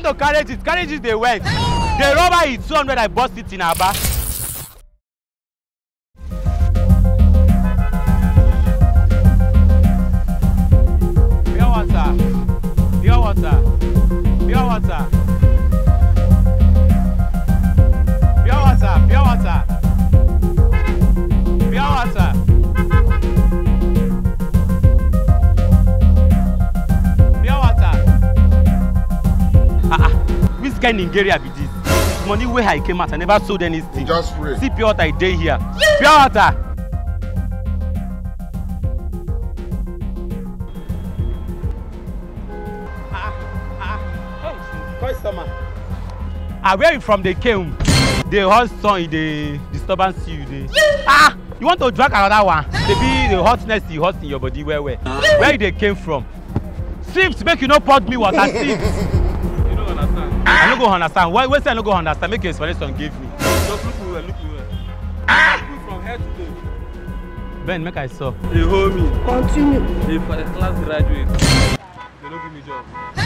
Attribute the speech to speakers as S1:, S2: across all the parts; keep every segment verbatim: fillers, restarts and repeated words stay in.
S1: want to carry it, carry it they went. The rubber is two hundred, I bought it in Aba. Pure water. Pure water. Pure water. Pure water. Pure water. Pure water. Pure water. Ah ah. Which kind of Nigeria be this? Money where I came out, I never sold anything.
S2: Just pray.
S1: See pure water I day here. Pure water. Ah ah. Hey, customer. Ah, where you from? They came. The hot sun, the disturbance you dey. Ah, you want to drag another one? Maybe the hotness you hot in your body. Where where? Where they came from? Sips make you no pour me water. Sips.
S3: You don't understand.
S1: I no go understand. Why? Why say I no go understand? Make your explanation give me.
S3: Just look well, look well. Look from head to toe.
S1: Ben, make I saw.
S3: They hold me.
S4: Continue.
S3: They first class graduate. They don't give me job.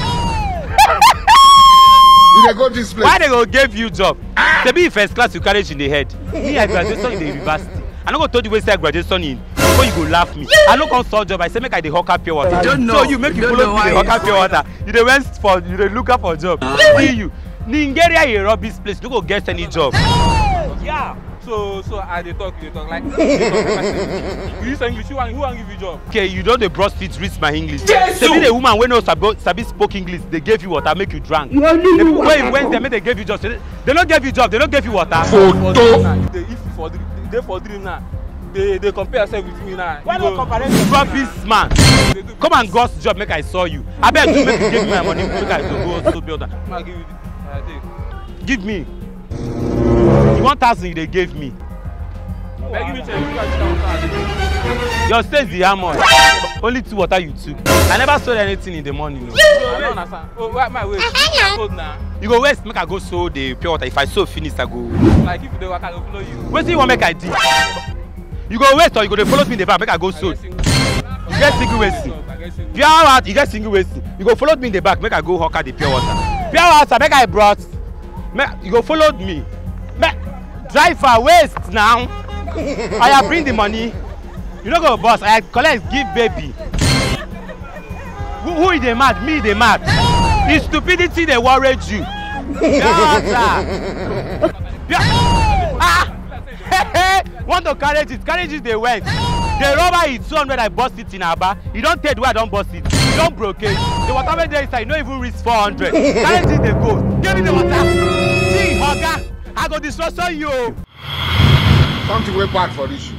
S2: You dey go this place.
S1: Why they go give you job? They be first class you carry in the head. Me I graduation in the university. I no go told you wey say I graduation in before you go laugh me. I no come sort job. I say make I dey hawker pure water.
S4: don't know.
S1: So you make you, you follow me dey hawker pure water. You dey went for you dey look up for job. See you. Nigeria a rubbish place. You no go get any job.
S3: Yeah. So so I dey talk, you dey talk like. They talk like you use English. Who wan who wan give you job?
S1: Okay, you don dey brush teeth reach my English. Say be the woman wey no sabi sabi spoke English. They gave you water make you drink.
S4: You only
S1: The
S4: know
S1: people wey went there make they give you job. They, they no give you job. They no give you water.
S2: Photo.
S3: They if you for dream, they for dream now. They they compare yourself with me now.
S1: Why
S3: You
S1: no
S3: go-
S1: compare you rubbish man? Come and ghost job make I saw you. Abeg do make you give me my money make I go go so build am.
S3: I'll give you the uh, take.
S1: Give me. The one thousand you dey give me.
S3: Beg give me change. You guys down card.
S1: Your stay is the harmony. Only two water you took. I never sold anything in the morning. No.
S3: I don't understand. Oh, why my waist? I'm cold now.
S1: You go waste make I go sow the pure water. If I sow finish I go.
S3: Like if you dey work, I go follow you.
S1: Wetin you wan make I do? You go wait or you go dey follow me in the back make I go
S3: I
S1: sow.
S3: get single.
S1: You get single wasting.
S3: I get single.
S1: Pure water you get single wasting. You go follow me in the back make I go hawker the pure water. Pure water make I brought. Make you go follow me. Make driver waste now. I bring the money. You no go boss. I collect give baby. Who, who is the mad? Me the mad. The stupidity they worried you. Pure water. Pure. Ah. Want to carry it? Carry it they went. The rubber is two hundred. I bought it in Aba. You don't take where I don't bust it. You don't broke it. The water wey dey inside you no even reach four hundred. Carry it they go. Give me the water. See, Oga, I go destroy you.
S2: Something way bad for this.